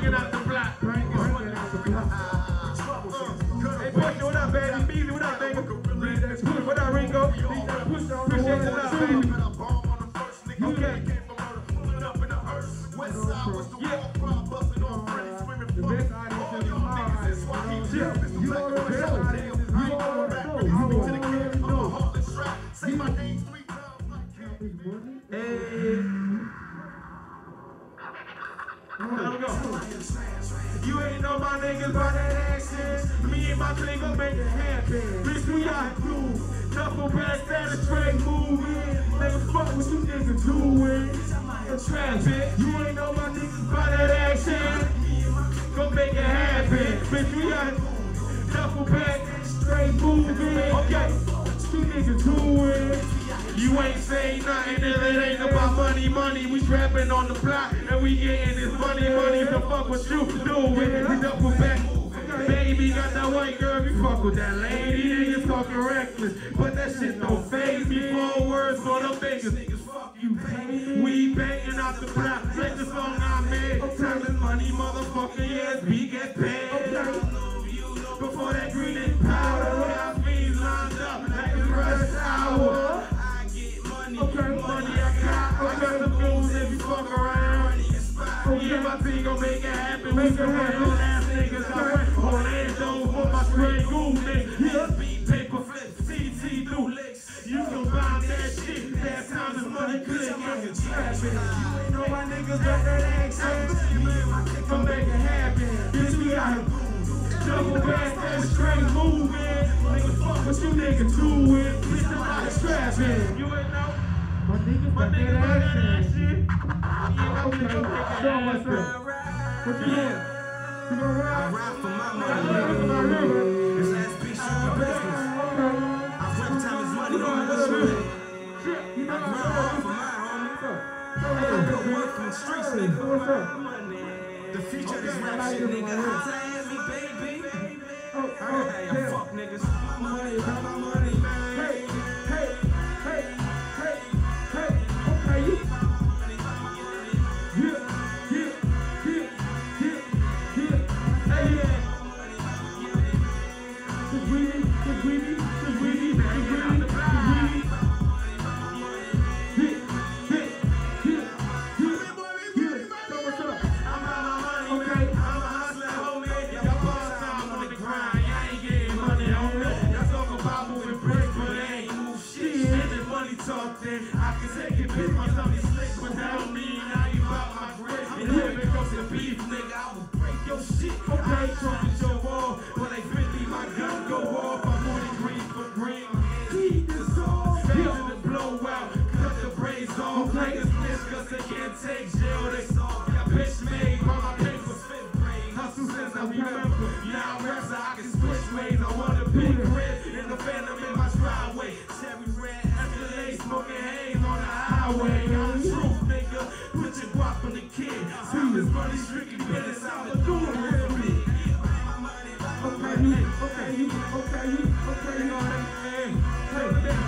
bringing out the block. Bringing out the block. Hey, push, what up, baby? Beezy, what up, baby? What up, Ringo? Appreciate the love, baby. Okay. Yeah. The best audience in the world. You already know. Say my name 3 times like hey. You ain't know my niggas by that accent. Me and my clique gon' make it happen. Bitch, we out cool. Duffel back, that a straight moving. Nigga, fuck what you niggas doing. Trapping. You ain't know my niggas by that accent. Gon' make it happen. Bitch, we out cool. Duffel back, straight moving. Okay, you niggas doing. You ain't saying nothing if it ain't about money, money. We trapping on the block and we getting this money, money. So fuck what you doing. We double back. Baby got that white girl, we fuck with that lady. Niggas talking reckless, but that shit don't faze me. 4 words for the biggest. Fuck you, baby. We banging out the block. Like the song I made. Telling money, motherfucker, yes, we get paid. Before that green and powder, we got fiends lined up like it's rush hour. Okay, money I got the moves if you fuck around. Yeah, my team gon' make it happen. We can handle ass niggas. I went Orlando for my straight goon niggas. Yeah, beat paper flips, CT do licks. You can buy that shit. That time is money click. You ain't know my niggas got that accent. Gon' make it happen. Bitch, we out here. Double back, that straight moving. Niggas fuck what you niggas doing. Bitch, I'm out of trapping. You ain't know. My niggas got that shit. Okay, so what's up? What you doing? You gonna ride? I ride for my money. This last piece of my business. I rap time is money on my shit. I ride for my homie. I go work from the streets, nigga. What's up? The future of this rap shit, nigga. Holla at me, baby. Hey, I'm fuck niggas. My money, my money, man. Hey, hey, hey, hey, hey. Okay, you. Yeah, yeah, yeah, yeah, yeah. Hey, yeah. The greedy, the greedy, the greedy, the greedy, the greedy. Yeah, yeah, yeah, yeah, yeah. So what's up? I'm out my money. Okay, I'm a hustler, homie. Y'all boss time on the grind. Y'all ain't getting money on me. Y'all talk about moving bricks, but they ain't move shit. And the money talk then. I can take it, bitch, my tummy slick without me. Now you out my grip. And here it comes the beef, nigga. I will break your shit. I ain't talking your wall, but they 50, my gun go off. I'm on the green for green. Keep this off. Feel the blowout. Cut the braids off. Niggas snitch cause they can't take jail. They soft. Got bitch made while my papers 5th grade. Hustle since I remember. Now I'm rap so I can switch ways. I want a big red and the phantom in my driveway. Cherry red, Escalade, smoking haze on the highway. I'm the truth, nigga. Put your guap on the kid. See this money strictly business. I'm a doing with me. Okay, you, okay, you, okay, you, okay, you, hey, hey.